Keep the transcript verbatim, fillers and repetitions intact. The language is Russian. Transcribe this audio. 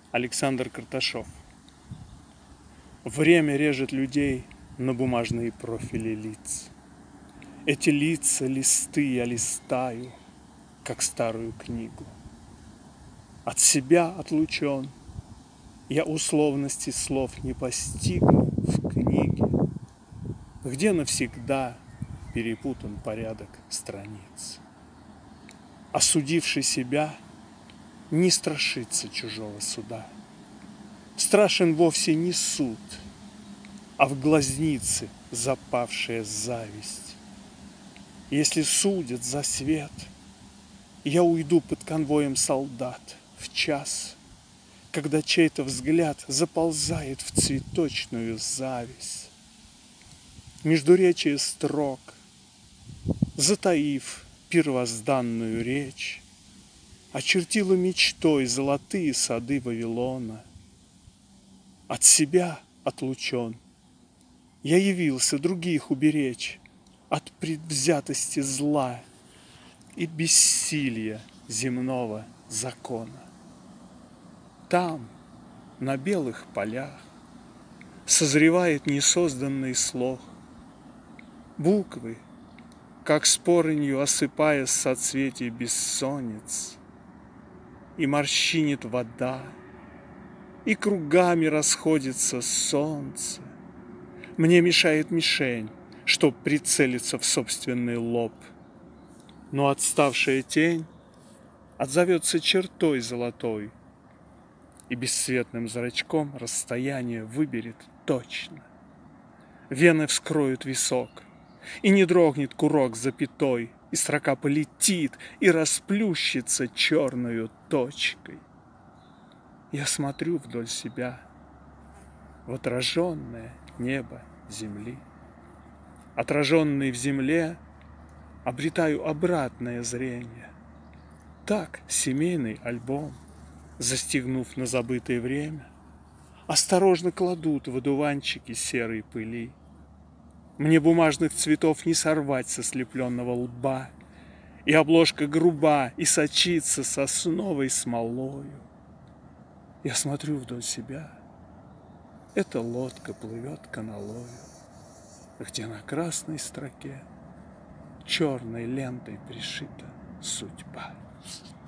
Александр Карташов. Время режет людей на бумажные профили лиц. Эти лица, листы я листаю, как старую книгу. От себя отлучен, я условности слов не постигну в книге, где навсегда перепутан порядок страниц. Осудивший себя не страшится чужого суда. Страшен вовсе не суд, а в глазнице запавшая зависть. Если судят за свет, я уйду под конвоем солдат в час, когда чей-то взгляд заползает в цветочную зависть. Междуречие строк, затаив первозданную речь, очертила мечтой золотые сады Вавилона. От себя отлучен, я явился других уберечь от предвзятости зла и бессилия земного закона. Там, на белых полях, созревает несозданный слог. Буквы, как спорынью осыпая соцветий бессонниц, и морщинит вода, и кругами расходится солнце. Мне мешает мишень, чтоб прицелиться в собственный лоб. Но отставшая тень отзовется чертой золотой, и бесцветным зрачком расстояние выберет точно. Вены вскроют висок, и не дрогнет курок запятой, и строка полетит и расплющится черною точкой. Я смотрю вдоль себя в отраженное небо земли. Отраженный в земле обретаю обратное зрение. Так семейный альбом, застегнув на забытое время, осторожно кладут в одуванчики серой пыли. Мне бумажных цветов не сорвать со слепленного лба, и обложка груба, и сочится сосновой смолою. Я смотрю вдоль себя, эта лодка плывет каналою, где на красной строке черной лентой пришита судьба.